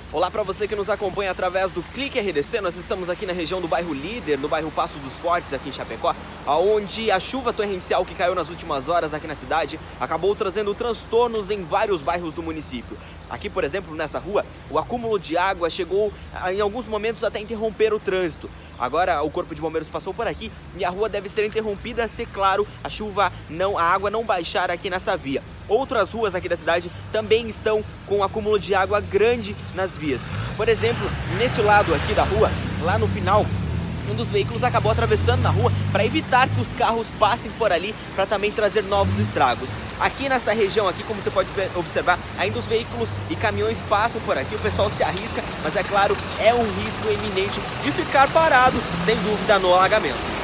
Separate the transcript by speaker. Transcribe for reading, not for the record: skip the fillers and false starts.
Speaker 1: Olá para você que nos acompanha através do Clique RDC, nós estamos aqui na região do bairro Líder, no bairro Passo dos Fortes, aqui em Chapecó, onde a chuva torrencial que caiu nas últimas horas aqui na cidade acabou trazendo transtornos em vários bairros do município. Aqui, por exemplo, nessa rua, o acúmulo de água chegou em alguns momentos até interromper o trânsito. Agora o Corpo de Bombeiros passou por aqui e a rua deve ser interrompida se, claro, a água não baixar aqui nessa via. Outras ruas aqui da cidade também estão com um acúmulo de água grande nas vias. Por exemplo, nesse lado aqui da rua, lá no final, um dos veículos acabou atravessando na rua para evitar que os carros passem por ali, para também trazer novos estragos. Aqui nessa região, aqui, como você pode observar, ainda os veículos e caminhões passam por aqui, o pessoal se arrisca, mas é claro, é um risco iminente de ficar parado, sem dúvida, no alagamento.